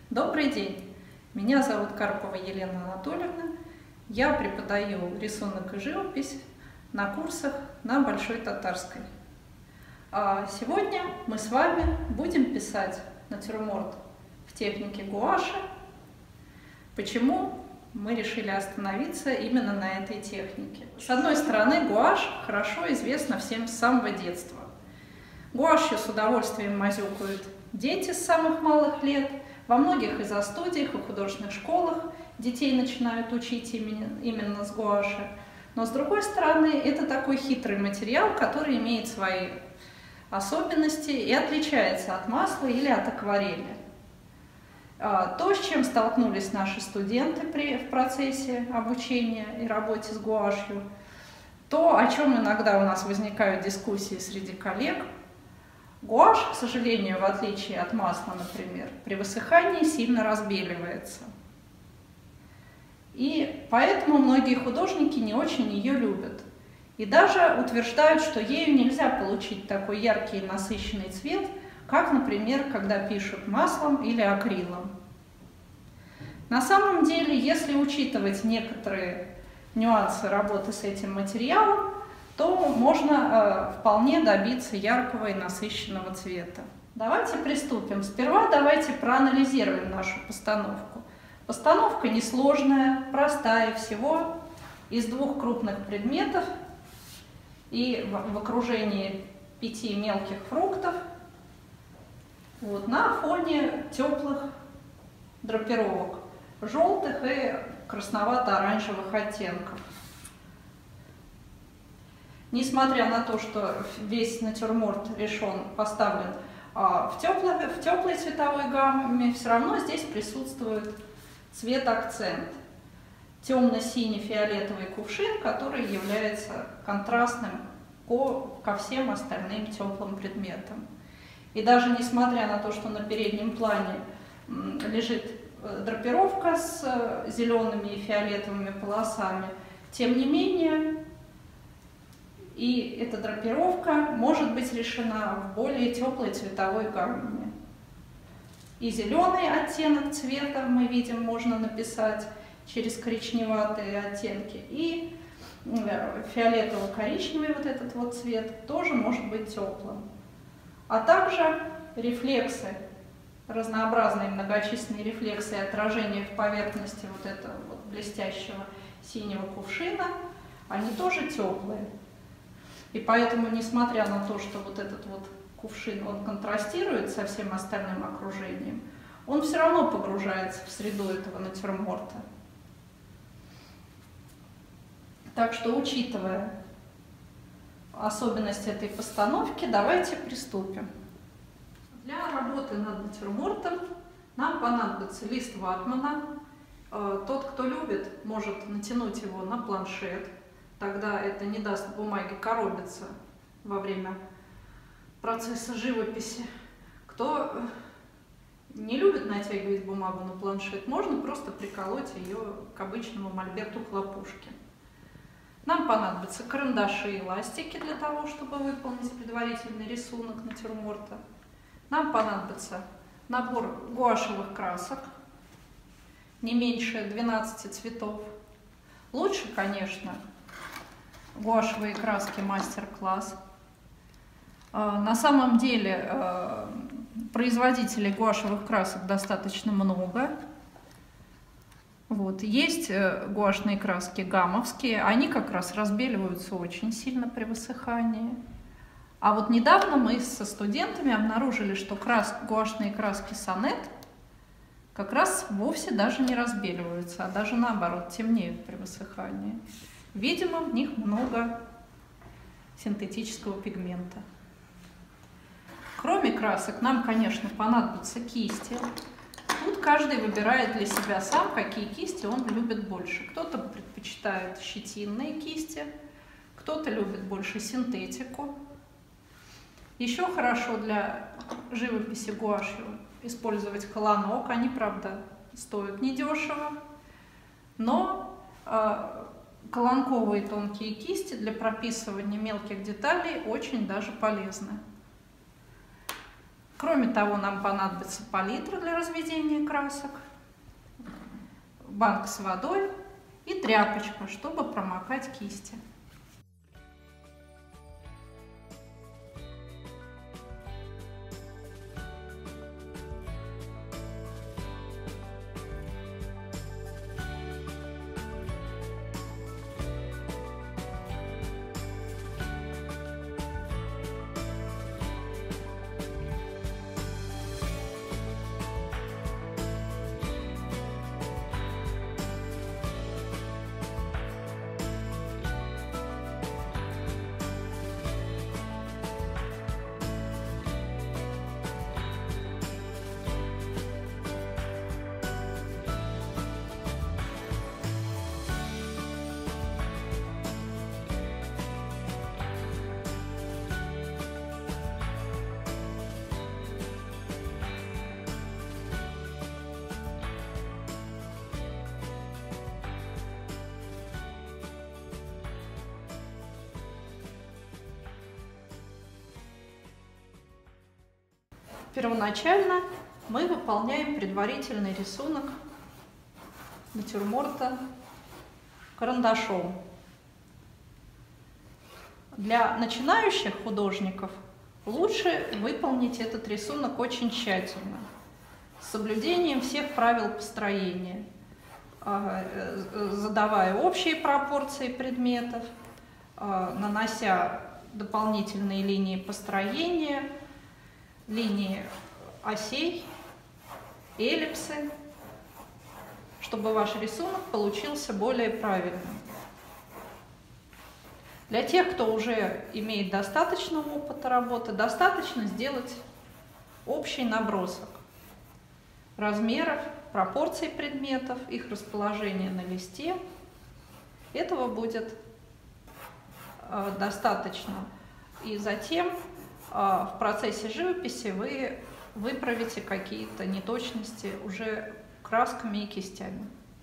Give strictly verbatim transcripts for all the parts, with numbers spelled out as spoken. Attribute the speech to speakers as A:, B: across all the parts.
A: Добрый день! Меня зовут Карпова Елена Анатольевна. Я преподаю рисунок и живопись на курсах на Большой Татарской. А сегодня мы с вами будем писать натюрморт в технике гуаши. Почему мы решили остановиться именно на этой технике? С одной стороны, гуашь хорошо известна всем с самого детства. Гуашью с удовольствием мазюкают дети с самых малых лет. Во многих изо-студиях и художественных школах детей начинают учить именно, именно с гуаши. Но с другой стороны, это такой хитрый материал, который имеет свои особенности и отличается от масла или от акварели. То, с чем столкнулись наши студенты при, в процессе обучения и работе с гуашью, то, о чем иногда у нас возникают дискуссии среди коллег, гуашь, к сожалению, в отличие от масла, например, при высыхании сильно разбеливается. И поэтому многие художники не очень ее любят. И даже утверждают, что ею нельзя получить такой яркий и насыщенный цвет, как, например, когда пишут маслом или акрилом. На самом деле, если учитывать некоторые нюансы работы с этим материалом, то можно э, вполне добиться яркого и насыщенного цвета. Давайте приступим. Сперва давайте проанализируем нашу постановку. Постановка несложная, простая, всего из двух крупных предметов и в, в окружении пяти мелких фруктов, вот, на фоне теплых драпировок, желтых и красновато-оранжевых оттенков. Несмотря на то, что весь натюрморт решен, поставлен а, в, теплой, в теплой цветовой гамме, все равно здесь присутствует цвет-акцент. Темно-синий-фиолетовый кувшин, который является контрастным ко, ко всем остальным теплым предметам. И даже несмотря на то, что на переднем плане лежит драпировка с зелеными и фиолетовыми полосами, тем не менее, и эта драпировка может быть решена в более теплой цветовой гамме. И зеленый оттенок цвета мы видим, можно написать через коричневатые оттенки, и фиолетово-коричневый вот этот вот цвет тоже может быть теплым. А также рефлексы, разнообразные многочисленные рефлексы и отражения в поверхности вот этого вот блестящего синего кувшина, они тоже теплые. И поэтому, несмотря на то, что вот этот вот кувшин, он контрастирует со всем остальным окружением, он все равно погружается в среду этого натюрморта. Так что, учитывая особенности этой постановки, давайте приступим. Для работы над натюрмортом нам понадобится лист ватмана. Тот, кто любит, может натянуть его на планшет. Тогда это не даст бумаге коробиться во время процесса живописи. Кто не любит натягивать бумагу на планшет, можно просто приколоть ее к обычному мольберту хлопушки. Нам понадобятся карандаши и ластики для того, чтобы выполнить предварительный рисунок натюрморта. Нам понадобится набор гуашевых красок, не меньше двенадцати цветов. Лучше, конечно, гуашевые краски мастер-класс. На самом деле производителей гуашевых красок достаточно много. Вот. Есть гуашные краски гамовские, они как раз разбеливаются очень сильно при высыхании. А вот недавно мы со студентами обнаружили, что крас... гуашные краски сонет как раз вовсе даже не разбеливаются, а даже наоборот темнеют при высыхании. Видимо, в них много синтетического пигмента. Кроме красок нам, конечно, понадобятся кисти. Тут каждый выбирает для себя сам, какие кисти он любит больше. Кто-то предпочитает щетинные кисти, кто-то любит больше синтетику. Еще хорошо для живописи гуашью использовать колонок. Они, правда, стоят недешево, но э, колонковые тонкие кисти для прописывания мелких деталей очень даже полезны. Кроме того, нам понадобится палитра для разведения красок, банка с водой и тряпочка, чтобы промокать кисти. Первоначально мы выполняем предварительный рисунок натюрморта карандашом. Для начинающих художников лучше выполнить этот рисунок очень тщательно, с соблюдением всех правил построения, задавая общие пропорции предметов, нанося дополнительные линии построения, линии осей, эллипсы, чтобы ваш рисунок получился более правильным. Для тех, кто уже имеет достаточно опыта работы, достаточно сделать общий набросок размеров, пропорций предметов, их расположения на листе. Этого будет э, достаточно. И затем в процессе живописи вы выправите какие-то неточности уже красками и кистями.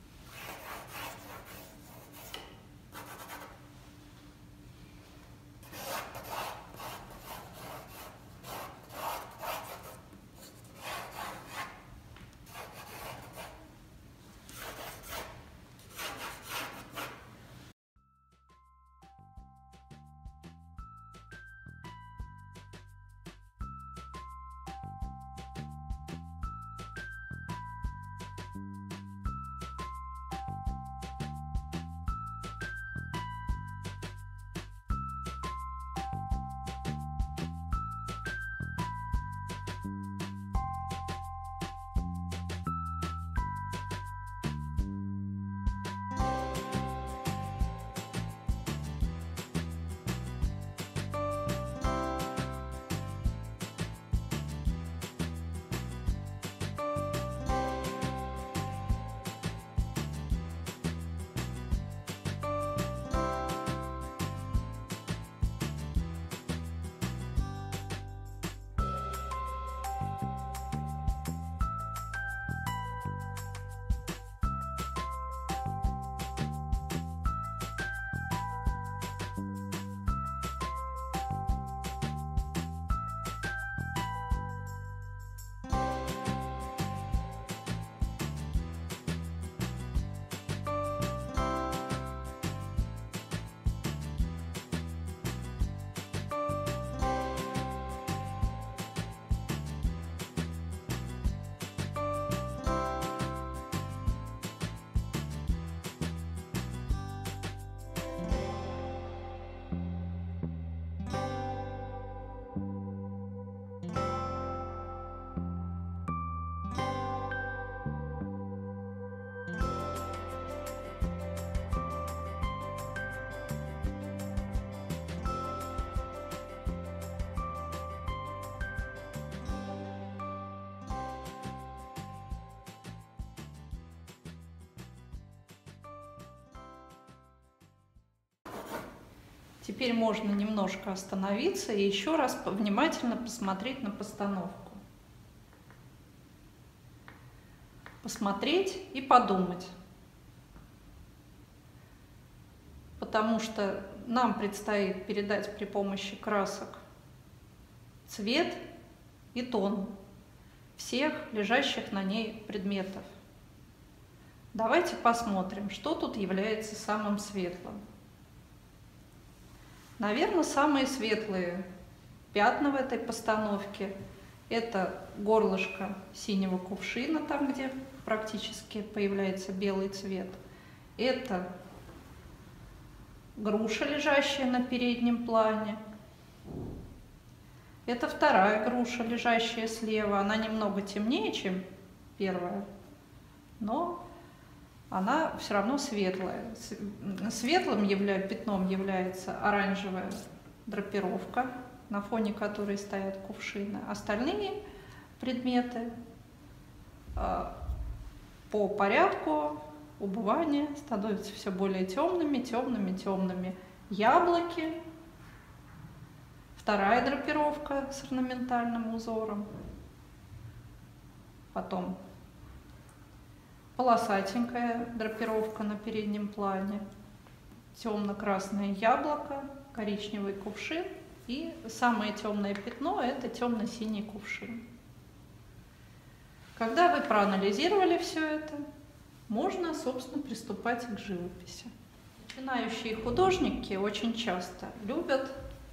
A: Теперь можно немножко остановиться и еще раз внимательно посмотреть на постановку. Посмотреть и подумать. Потому что нам предстоит передать при помощи красок цвет и тон всех лежащих на ней предметов. Давайте посмотрим, что тут является самым светлым. Наверное, самые светлые пятна в этой постановке – это горлышко синего кувшина, там, где практически появляется белый цвет. Это груша, лежащая на переднем плане. Это вторая груша, лежащая слева. Она немного темнее, чем первая, но она все равно светлая. Светлым явля... пятном является оранжевая драпировка, на фоне которой стоят кувшины. Остальные предметы э, по порядку убывания становятся все более темными, темными, темными. Яблоки, вторая драпировка с орнаментальным узором, потом полосатенькая драпировка на переднем плане, темно-красное яблоко, коричневый кувшин и самое темное пятно – это темно-синий кувшин. Когда вы проанализировали все это, можно, собственно, приступать к живописи. Начинающие художники очень часто любят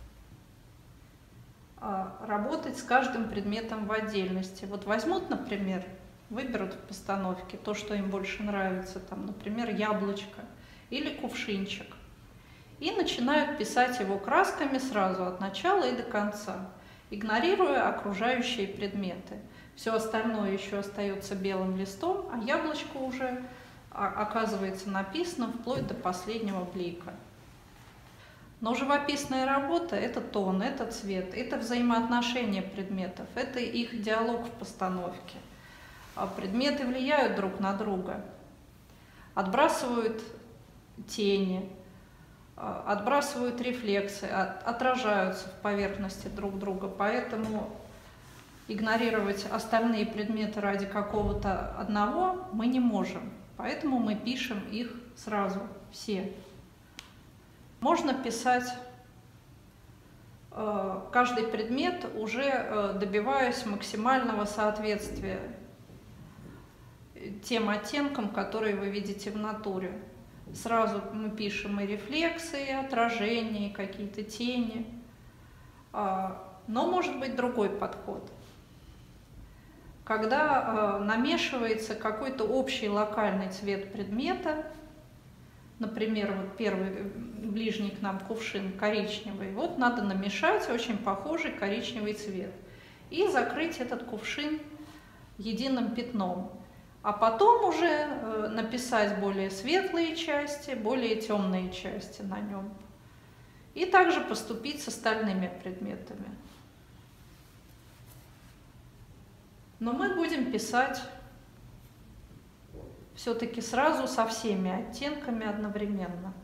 A: работать с каждым предметом в отдельности. Вот возьмут, например, выберут в постановке то, что им больше нравится, там, например, яблочко или кувшинчик, и начинают писать его красками сразу от начала и до конца, игнорируя окружающие предметы. Все остальное еще остается белым листом, а яблочко уже оказывается написано вплоть до последнего блика. Но живописная работа – это тон, это цвет, это взаимоотношения предметов, это их диалог в постановке. Предметы влияют друг на друга, отбрасывают тени, отбрасывают рефлексы, отражаются в поверхности друг друга, поэтому игнорировать остальные предметы ради какого-то одного мы не можем, поэтому мы пишем их сразу, все. Можно писать э, каждый предмет, уже э, добиваясь максимального соответствия тем оттенкам, которые вы видите в натуре. Сразу мы пишем и рефлексы, и отражения, и какие-то тени. Э, но может быть другой подход. Когда э, намешивается какой-то общий локальный цвет предмета, например, вот первый ближний к нам кувшин коричневый, вот надо намешать очень похожий коричневый цвет и закрыть этот кувшин единым пятном, а потом уже э, написать более светлые части, более темные части на нем. И также поступить с остальными предметами. Но мы будем писать все-таки сразу со всеми оттенками одновременно.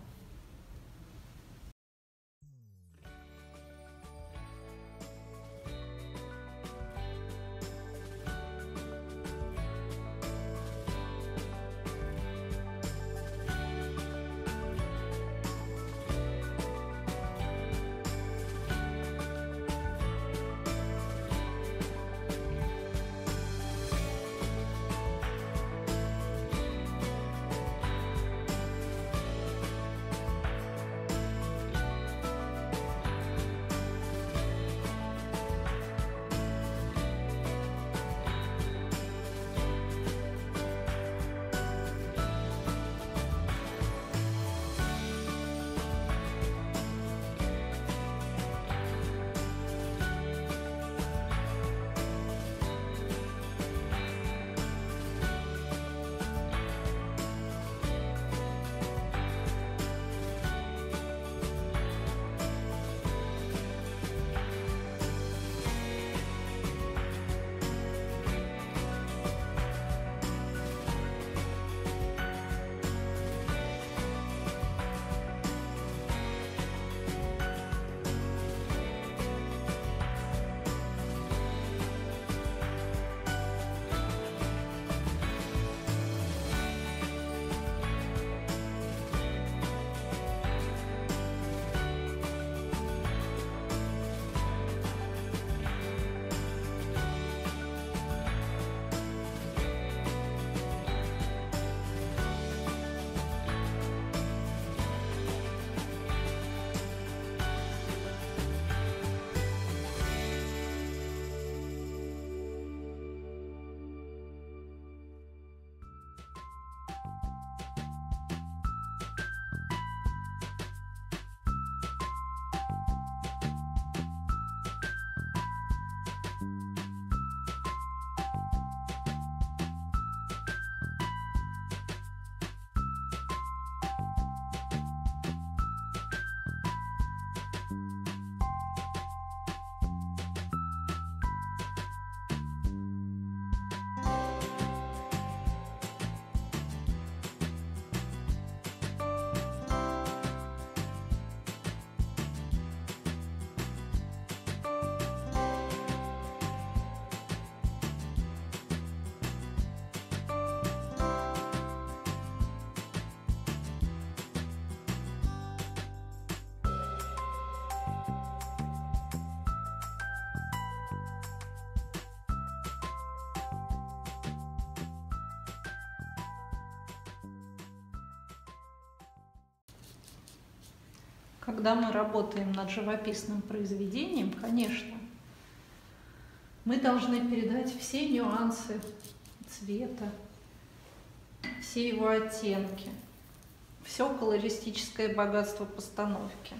A: Когда мы работаем над живописным произведением, конечно, мы должны передать все нюансы цвета, все его оттенки, все колористическое богатство постановки.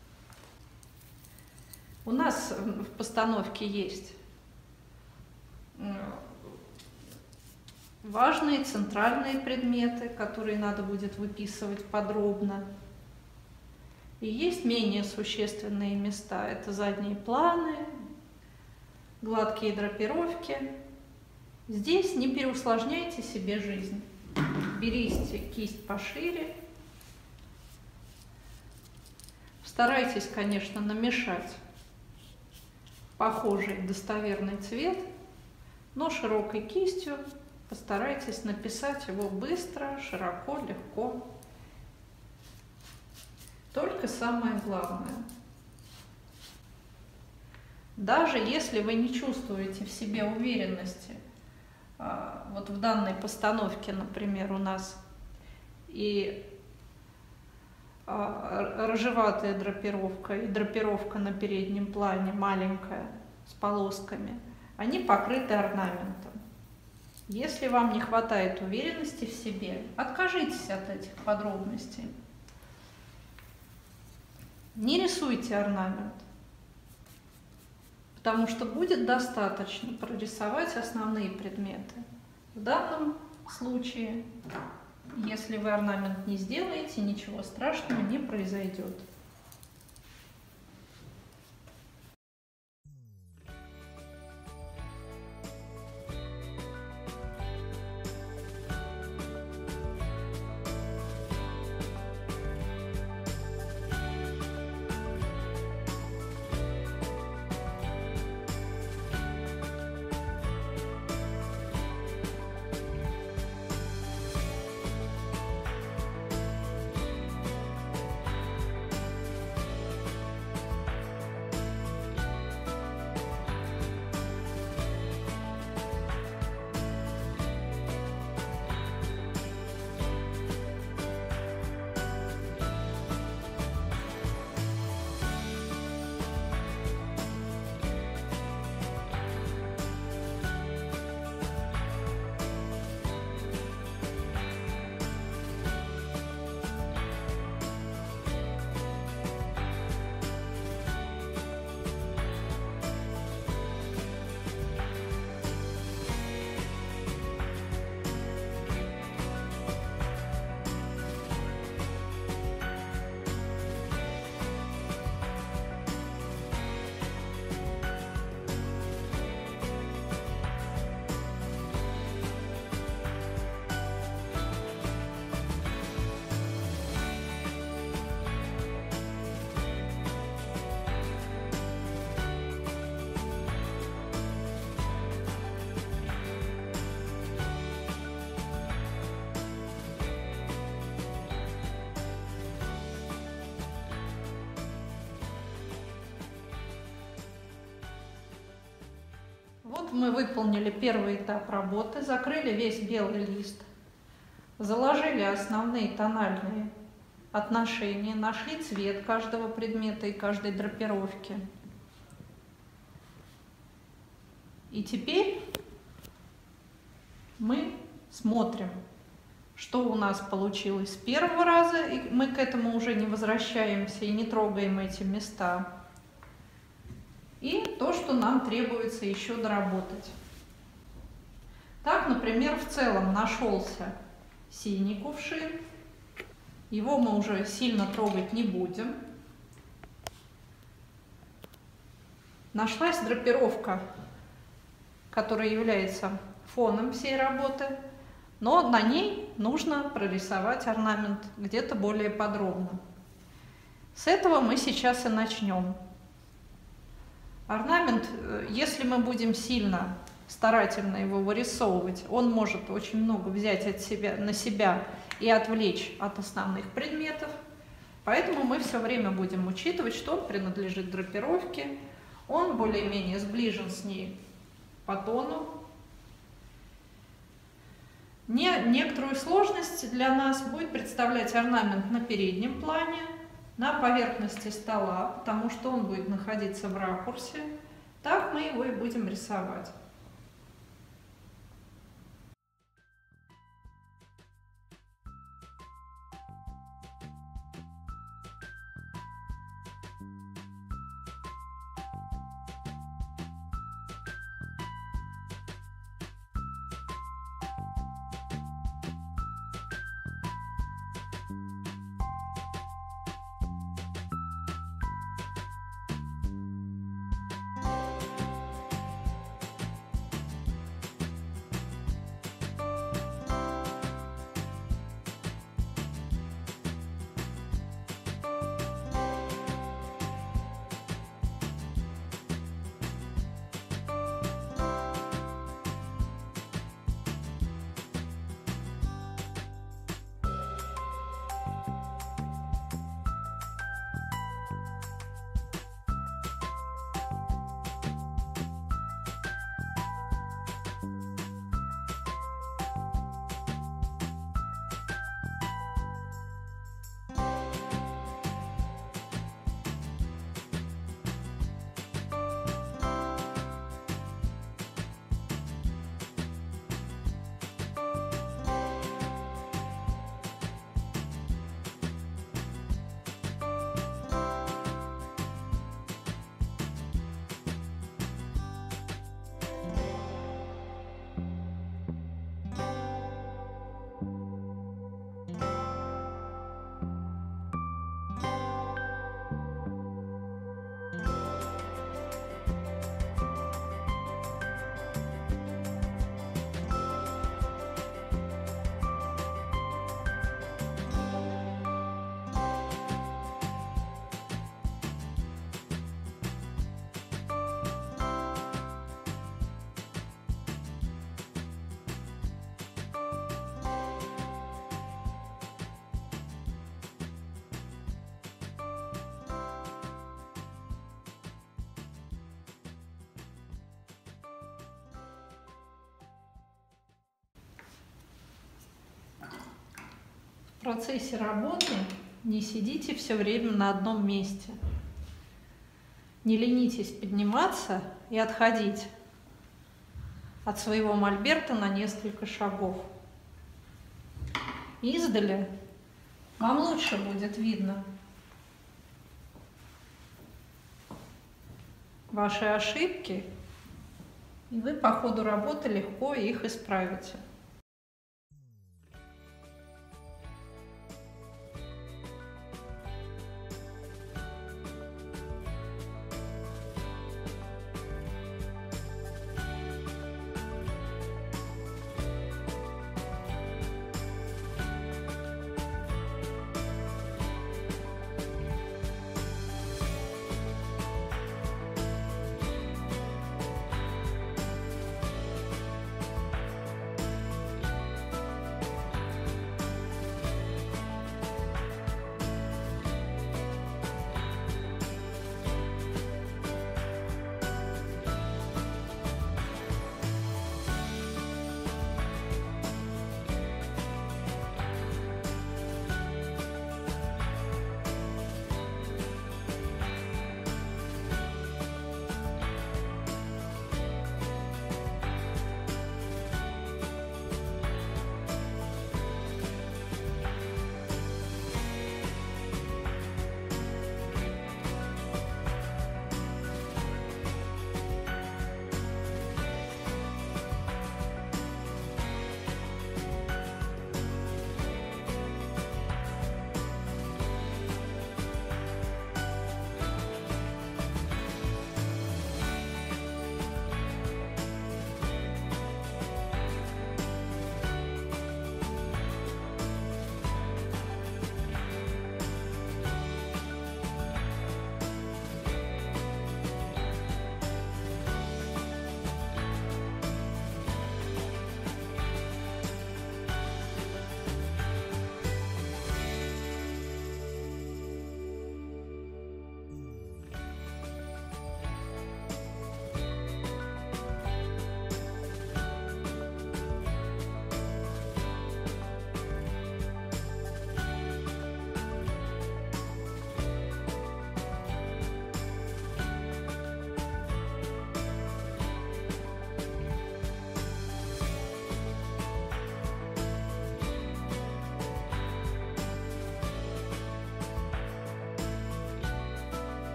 A: У нас в постановке есть важные центральные предметы, которые надо будет выписывать подробно. И есть менее существенные места. Это задние планы, гладкие драпировки. Здесь не переусложняйте себе жизнь. Берите кисть пошире. Старайтесь, конечно, намешать похожий достоверный цвет, но широкой кистью постарайтесь написать его быстро, широко, легко. Только самое главное. Даже если вы не чувствуете в себе уверенности, вот в данной постановке, например, у нас и рыжеватая драпировка, и драпировка на переднем плане маленькая, с полосками, они покрыты орнаментом. Если вам не хватает уверенности в себе, откажитесь от этих подробностей. Не рисуйте орнамент, потому что будет достаточно прорисовать основные предметы. В данном случае, если вы орнамент не сделаете, ничего страшного не произойдет. Вот мы выполнили первый этап работы, закрыли весь белый лист, заложили основные тональные отношения, нашли цвет каждого предмета и каждой драпировки. И теперь мы смотрим, что у нас получилось с первого раза, и мы к этому уже не возвращаемся и не трогаем эти места. И то, что нам требуется еще доработать. Так, например, в целом нашелся синий кувшин. Его мы уже сильно трогать не будем. Нашлась драпировка, которая является фоном всей работы, но на ней нужно прорисовать орнамент где-то более подробно. С этого мы сейчас и начнем. Орнамент, если мы будем сильно старательно его вырисовывать, он может очень много взять от себя, на себя и отвлечь от основных предметов. Поэтому мы все время будем учитывать, что он принадлежит драпировке, он более-менее сближен с ней по тону. Не, некоторую сложность для нас будет представлять орнамент на переднем плане, на поверхности стола, потому что он будет находиться в ракурсе. Так мы его и будем рисовать. В процессе работы не сидите все время на одном месте. Не ленитесь подниматься и отходить от своего мольберта на несколько шагов. Издали вам лучше будет видно ваши ошибки, и вы по ходу работы легко их исправите.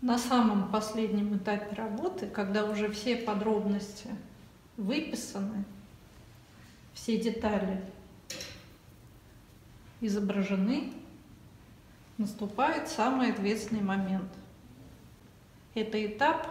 A: На самом последнем этапе работы, когда уже все подробности выписаны, все детали изображены, наступает самый ответственный момент. Это этап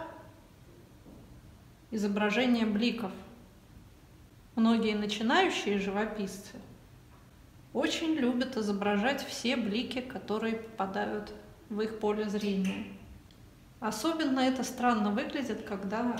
A: изображения бликов. Многие начинающие живописцы очень любят изображать все блики, которые попадают в их поле зрения. Особенно это странно выглядит, когда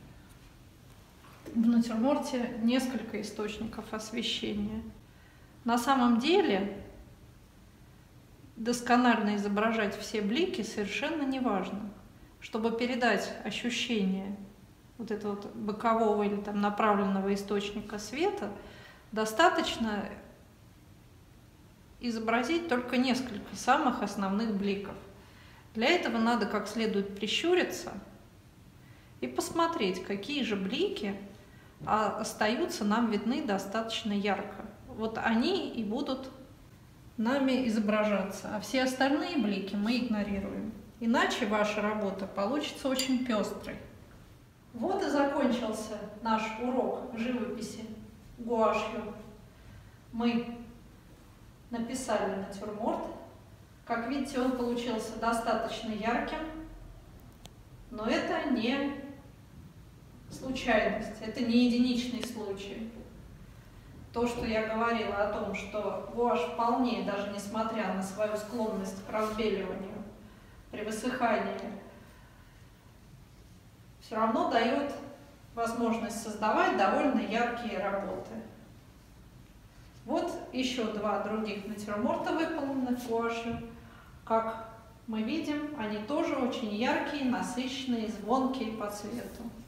A: в натюрморте несколько источников освещения. На самом деле досконально изображать все блики совершенно не важно. Чтобы передать ощущение вот этого вот бокового или там направленного источника света, достаточно изобразить только несколько самых основных бликов. Для этого надо как следует прищуриться и посмотреть, какие же блики остаются нам видны достаточно ярко. Вот они и будут нами изображаться, а все остальные блики мы игнорируем. Иначе ваша работа получится очень пестрой. Вот и закончился наш урок живописи гуашью. Мы написали натюрморт. Как видите, он получился достаточно ярким, но это не случайность, это не единичный случай. То, что я говорила о том, что гуашь вполне, даже несмотря на свою склонность к разбеливанию при высыхании, все равно дает возможность создавать довольно яркие работы. Вот еще два других натюрморта выполнены гуашью. Как мы видим, они тоже очень яркие, насыщенные, звонкие по цвету.